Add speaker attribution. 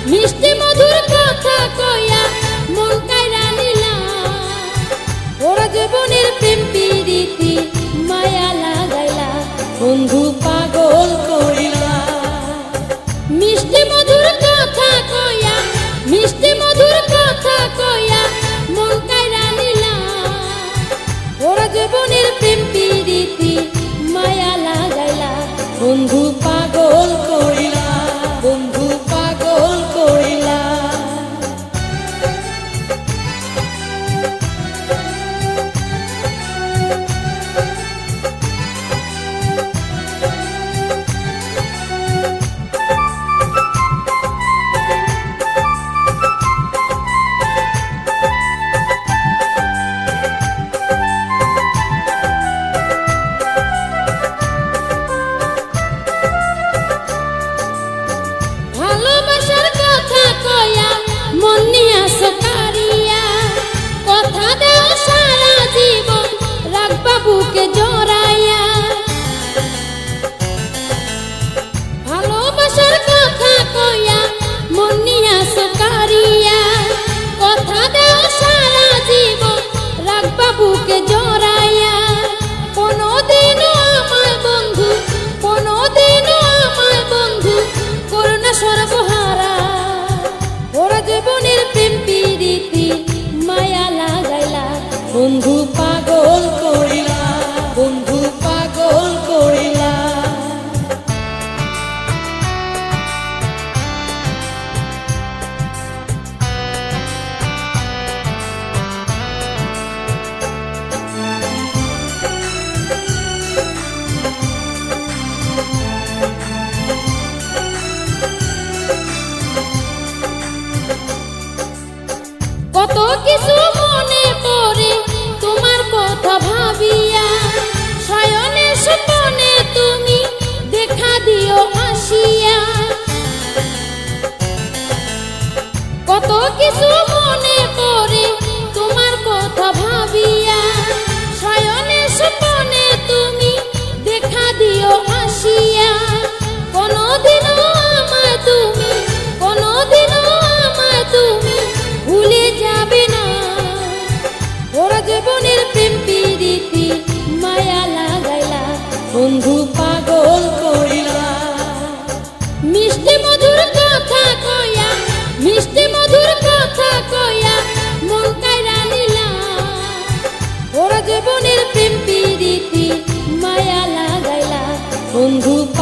Speaker 1: মিষ্টি মধুর কথা কইয়া মন কাইরা নিলা ওরা জীবনের প্রেম প্রীতি মায়া লাগাইলা বন্ধু পাগল করিলা মিষ্টি মধুর কথা কইয়া মিষ্টি মধুর কথা কইয়া মন কাইরা নিলা ওরা জীবনের প্রেম প্রীতি মায়া লাগাইলা বন্ধু পাগল করিলা বন্ধু পাগল করিলা ভালোবাসার কথা কইয়া মন নিয়া সকারিয়া কথা দেও সারা জীবন রাখবা বুকে জড়াইয়া ভালোবাসার কথা কইয়া মন নিয়া সকারিয়া কথা দেও সারা জীবন রাখবা বুকে জড়াইয়া কোনদিনও আমার বন্ধু কোনদিনও আমার বন্ধু করুণা সর্বহারা ওরা জীবনের প্রেম প্রীতি মায়া লাগাইলা বন্ধু পাগল করিলা বন্ধু পাগল করিলা কত কিছু মনে পড়ে তোমার কথা ভাবিয়া শয়নে স্বপ্নে তুমি দেখা দিও আসিয়া কত কিছু মনে পড়ে তোমার কথা ভাবিয়া শয়নে স্বপ্নে তুমি দেখা দিও আসিয়া কোনদিনও আমায় তুমি কোনদিনও আমায় তুমি ভুলে যাবে না ওরা জীবনের প্রেম প্রীতি মায়া লাগাইলা বন্ধু পাগল করিলা মিষ্টি মধুর কথা কইয়া মিষ্টি মধুর কথা কইয়া মন কাইরা নিলা ওরা জীবনের প্রেম প্রীতি মায়া লাগাইলা বন্ধু